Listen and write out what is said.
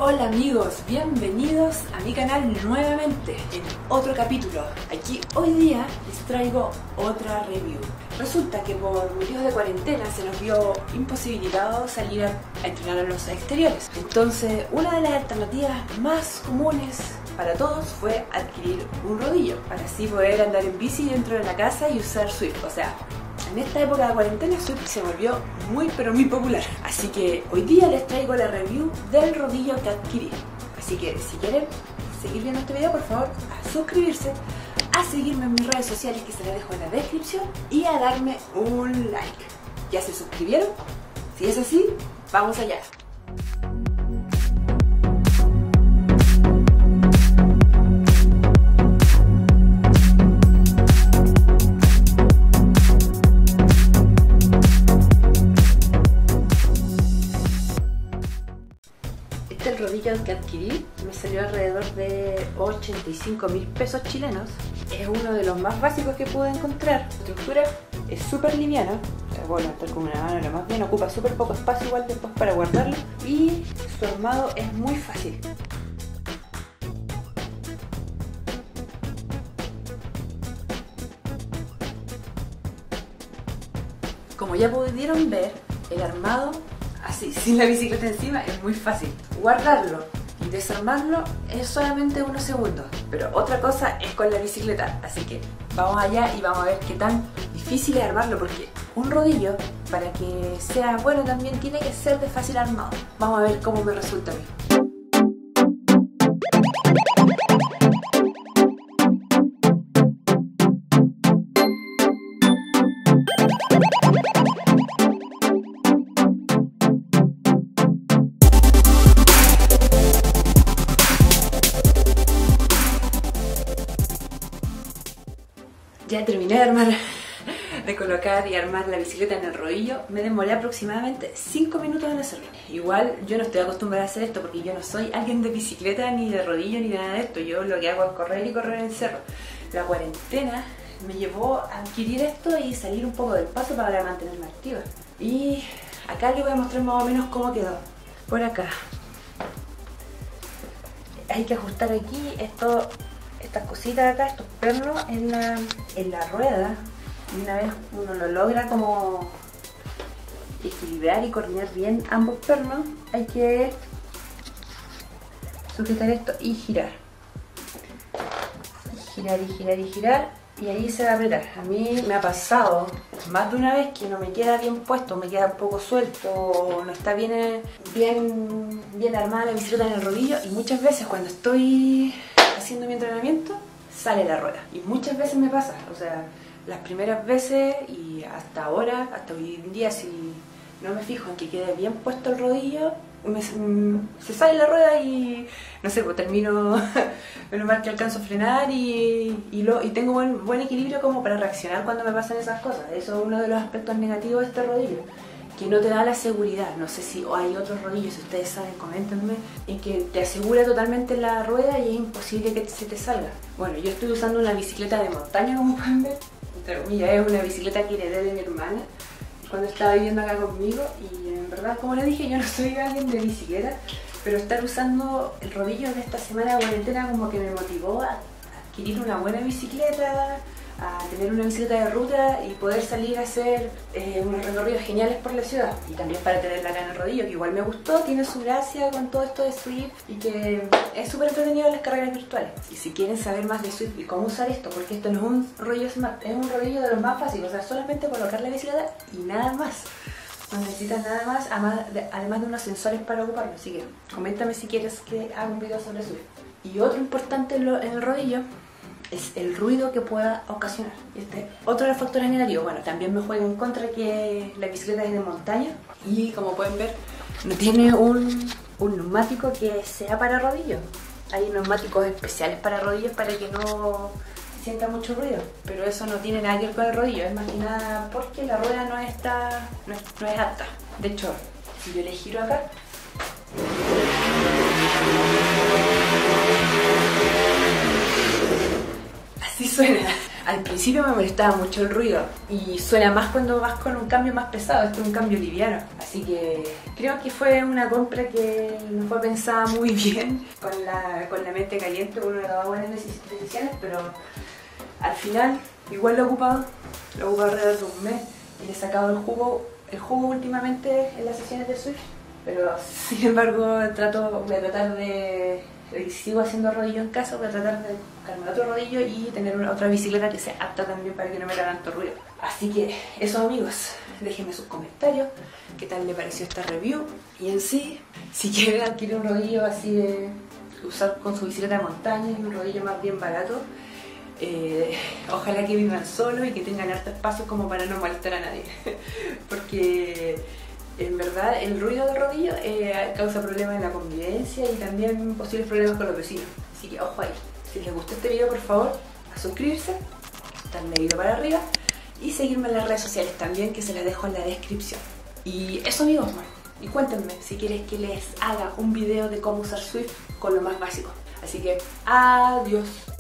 Hola amigos, bienvenidos a mi canal nuevamente en otro capítulo. Aquí hoy día les traigo otra review. Resulta que por motivos de cuarentena se nos vio imposibilitado salir a entrenar en los exteriores. Entonces una de las alternativas más comunes para todos fue adquirir un rodillo para así poder andar en bici dentro de la casa y usar Zwift. O sea, en esta época de cuarentena Zwift se volvió muy popular. Así que hoy día les traigo la review del rodillo que adquirí. Así que si quieren seguir viendo este video, por favor, a suscribirse, a seguirme en mis redes sociales que se las dejo en la descripción y a darme un like. ¿Ya se suscribieron? Si es así, vamos allá. El rodillo que adquirí me salió alrededor de 85.000 pesos chilenos. Es uno de los más básicos que pude encontrar. La estructura es súper liviana, bueno, estar con una mano, lo más bien ocupa súper poco espacio igual después para guardarlo, y su armado es muy fácil. Como ya pudieron ver, el armado así, sin la bicicleta encima, es muy fácil. Guardarlo y desarmarlo es solamente unos segundos, pero otra cosa es con la bicicleta, así que vamos allá y vamos a ver qué tan difícil es armarlo, porque un rodillo, para que sea bueno, también tiene que ser de fácil armado. Vamos a ver cómo me resulta a mí. Ya terminé de colocar y armar la bicicleta en el rodillo. Me demoré aproximadamente 5 minutos en hacerlo. Igual yo no estoy acostumbrada a hacer esto porque yo no soy alguien de bicicleta, ni de rodillo, ni nada de esto. Yo lo que hago es correr y correr en el cerro. La cuarentena me llevó a adquirir esto y salir un poco del paso para mantenerme activa. Y acá les voy a mostrar más o menos cómo quedó. Por acá hay que ajustar aquí estas cositas acá, estos pernos en la rueda, y una vez uno lo logra como equilibrar y coordinar bien ambos pernos, hay que sujetar esto y girar. Girar y girar y girar, y ahí se va a apretar. A mí me ha pasado más de una vez que no me queda bien puesto, me queda un poco suelto, o no está bien armada la bicicleta en el rodillo, y muchas veces cuando estoy haciendo mi entrenamiento sale la rueda, y muchas veces me pasa, o sea, las primeras veces y hasta ahora, hasta hoy en día, si no me fijo en que quede bien puesto el rodillo, se sale la rueda y no sé, pues termino, menos mal que alcanzo a frenar y tengo buen equilibrio como para reaccionar cuando me pasan esas cosas. Eso es uno de los aspectos negativos de este rodillo, que no te da la seguridad. No sé si hay otros rodillos, si ustedes saben, coméntenme, en que te asegura totalmente la rueda y es imposible que se te salga. Bueno, yo estoy usando una bicicleta de montaña, como pueden ver, entre comillas, es una bicicleta que heredé de mi hermana cuando estaba viviendo acá conmigo, y en verdad, como les dije, yo no soy alguien de bicicleta, pero estar usando el rodillo de esta semana de cuarentena como que me motivó a adquirir una buena bicicleta, a tener una bicicleta de ruta y poder salir a hacer unos recorridos geniales por la ciudad, y también para tenerla acá en el rodillo, que igual me gustó, tiene su gracia con todo esto de Zwift, y que es súper entretenido en las carreras virtuales. Y si quieren saber más de Zwift y cómo usar esto, porque esto no es un rodillo smart, es un rodillo de los más fáciles, o sea, solamente colocar la bicicleta y nada más. No necesitas nada más, además de unos sensores para ocuparlo. Así que coméntame si quieres que haga un video sobre Zwift. Y otro importante en el rodillo es el ruido que pueda ocasionar. Este otro de los factores negativos. Bueno, también me juega en contra que la bicicleta es de montaña, y como pueden ver, no tiene un neumático que sea para rodillos. Hay neumáticos especiales para rodillos para que no sienta mucho ruido, pero eso no tiene nada que ver con el rodillo, es más que nada porque la rueda no es apta. De hecho, si yo le giro acá, así suena. Al principio principio me molestaba mucho el ruido y suena más cuando vas con un cambio más pesado, este es un cambio liviano. Así que creo que fue una compra que no fue pensada muy bien, con la mente caliente, uno no daba buenas decisiones, pero al final igual lo he ocupado alrededor de un mes y le he sacado el jugo últimamente en las sesiones de Swift, pero sin embargo voy a tratar de... sigo haciendo rodillo en casa, voy a tratar de buscarme otro rodillo y tener otra bicicleta que sea apta también para que no me haga tanto ruido. Así que eso, amigos, déjenme sus comentarios, qué tal le pareció esta review, y en sí, si quieren adquirir un rodillo así de usar con su bicicleta de montaña y un rodillo más bien barato, ojalá que vivan solos y que tengan harto espacio como para no molestar a nadie, porque en verdad el ruido del rodillo causa problemas en la convivencia y también posibles problemas con los vecinos. Así que ojo ahí. Si les gustó este video, por favor, a suscribirse, darle dedito para arriba y seguirme en las redes sociales también, que se las dejo en la descripción. Y eso, amigos, y cuéntenme si quieren que les haga un video de cómo usar Swift con lo más básico. Así que adiós.